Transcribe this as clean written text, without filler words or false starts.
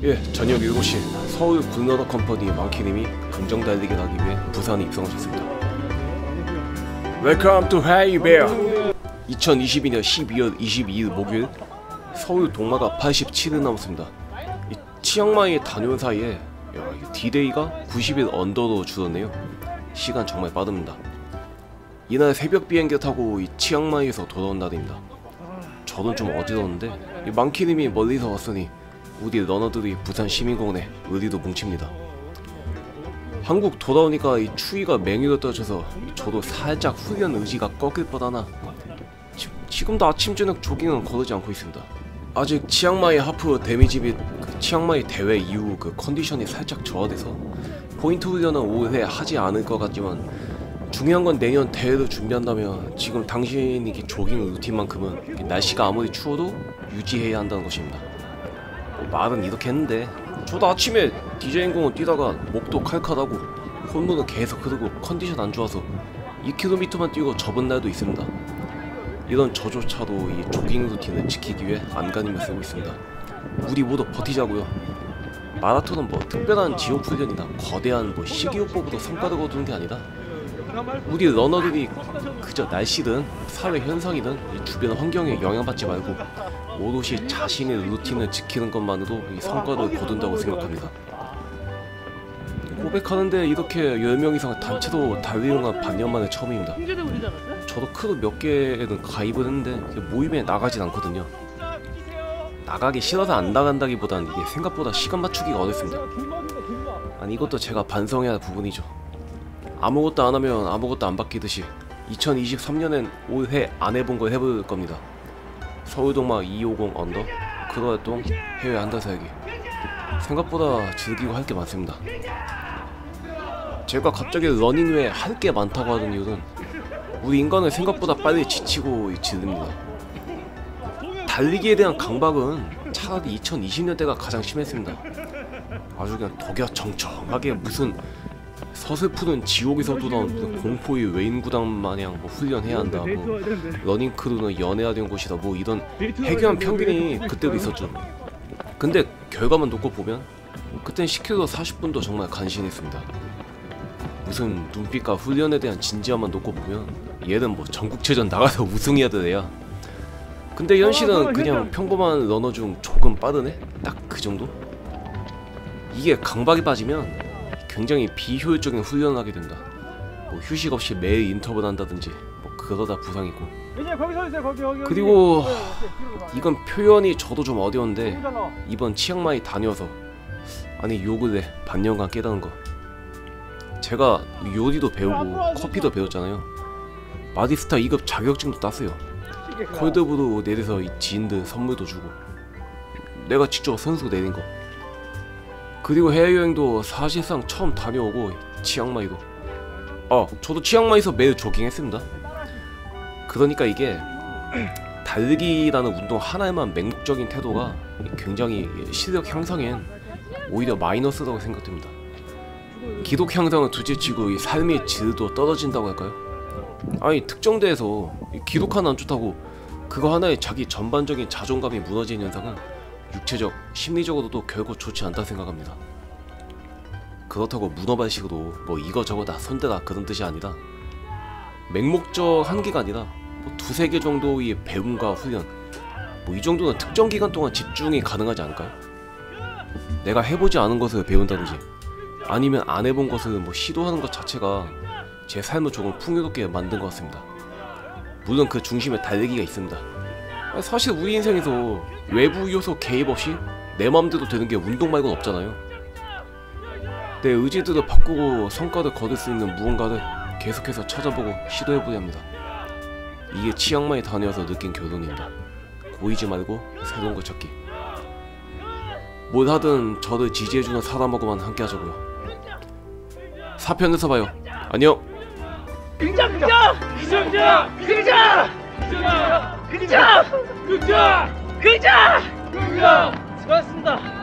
예, 저녁 7시 서울 굿러너 컴퍼니 망키님이 긍정 달리기를 하기 위해 부산에 입성하셨습니다. Welcome to Haibea. 2022년 12월 22일 목요일 서울 동마가 87일 남았습니다. 이 치앙마이에 다녀온 사이에 D-Day가 90일 언더로 줄었네요. 시간 정말 빠릅니다. 이날 새벽 비행기 타고 이 치앙마이에서 돌아온 날입니다. 저는 좀 어지러웠는데 이 망키님이 멀리서 왔으니 우리 러너들이 부산 시민공원에 의리도 뭉칩니다. 한국 돌아오니까 이 추위가 맹위로 떨어져서 저도 살짝 훈련 의지가 꺾일 뻔하나 지금도 아침 저녁 조깅은 거르지 않고 있습니다. 아직 치앙마이 하프 데미지 및 치앙마이 대회 이후 컨디션이 살짝 저하돼서 포인트 훈련은 올해 하지 않을 것 같지만 중요한 건 내년 대회를 준비한다면 지금 당신이 조깅 루틴만큼은 날씨가 아무리 추워도 유지해야 한다는 것입니다. 말은 이렇게 했는데 저도 아침에 디자인공원 뛰다가 목도 칼칼하고 콧물은 계속 흐르고 컨디션 안 좋아서 2km만 뛰고 접은 날도 있습니다. 이런 저조차도 이 조깅 루틴을 지키기 위해 안간힘을 쓰고 있습니다. 우리 모두 버티자고요. 마라톤은 뭐 특별한 지옥 훈련이나 거대한 식이요법으로 성과를 거두는 게 아니라 우리 러너들이 그저 날씨든 사회 현상이든 이 주변 환경에 영향받지 말고 오롯이 자신의 루틴을 지키는 것만으로 이 성과를 거둔다고 생각합니다. 고백하는데 이렇게 10명 이상 단체로 달리는 건 반년 만에 처음입니다. 저도 크루 몇 개는 가입을 했는데 모임에 나가진 않거든요. 나가기 싫어서 안 나간다기보단 이게 생각보다 시간 맞추기가 어렵습니다. 아니 이것도 제가 반성해야 할 부분이죠. 아무것도 안 하면 아무것도 안 바뀌듯이 2023년엔 올해 안 해본 걸 해볼 겁니다. 서울동마 250 언더, 크루 활동, 해외 한 달 살기. 생각보다 즐기고 할 게 많습니다. 제가 갑자기 러닝 외에 할 게 많다고 하는 이유는 우리 인간은 생각보다 빨리 지치고 질립니다. 달리기에 대한 강박은 차라리 2020년대가 가장 심했습니다. 아주 그냥 덕야정청하게 무슨 서슬푸른 지옥에서도 나온 공포의 외인구단 마냥 훈련해야 한다, 러닝 크루는 연애해야 되는 곳이다, 이런 해괴한 편견이 그때도 있었죠. 근데 결과만 놓고 보면 그땐 10km 40분도 정말 간신했습니다. 무슨 눈빛과 훈련에 대한 진지함만 놓고 보면 얘는 전국체전 나가서 우승해야 되야. 근데 현실은 그냥 평범한 러너 중 조금 빠른 애? 딱 그 정도? 이게 강박에 빠지면 굉장히 비효율적인 훈련을 하게 된다. 휴식 없이 매일 인터벌 한다든지 그러다 부상이고. 그리고 이건 표현이 저도 좀 어려운데 이번 치앙마이 다녀서 아니 요 근래 반년간 깨달은 거, 제가 요리도 배우고 커피도 배웠잖아요. 바리스타 2급 자격증도 땄어요. 콜드브루 내려서 이 지인들 선물도 주고 내가 직접 선수 내린 거. 그리고 해외여행도 사실상 처음 다녀오고 치앙마이도 저도 치앙마이에서 매일 조깅했습니다. 그러니까 이게 달리기라는 운동 하나에만 맹목적인 태도가 굉장히 실력 향상엔 오히려 마이너스라고 생각됩니다. 기록 향상은 둘째치고 이 삶의 질도 떨어진다고 할까요? 아니 특정 대회에서 기록 하나 안 좋다고 그거 하나에 자기 전반적인 자존감이 무너지는 현상은 육체적, 심리적으로도 결코 좋지 않다 생각합니다. 그렇다고 문어발식으로 이거저거 다 손대라 그런 뜻이 아니라 맹목적 한계가 아니라 두세 개 정도의 배움과 훈련, 이 정도는 특정 기간 동안 집중이 가능하지 않을까요? 내가 해보지 않은 것을 배운다든지 아니면 안 해본 것을 시도하는 것 자체가 제 삶을 조금 풍요롭게 만든 것 같습니다. 물론 그 중심에 달리기가 있습니다. 사실 우리 인생에서 외부 요소 개입 없이 내 맘대로 되는 게 운동 말고는 없잖아요. 내 의지들을 바꾸고 성과를 거둘 수 있는 무언가를 계속해서 찾아보고 시도해보려 합니다. 이게 치앙마이 다녀와서 느낀 결론입니다. 고이지 말고 새로운 걸 찾기. 뭘 하든 저를 지지해주는 사람하고만 함께 하자고요. 4편에서 봐요. 안녕. 긍정! 긍정! 긍정! 긍정! 긍정! 긍정! 긍정! 긍정! 수고하셨습니다.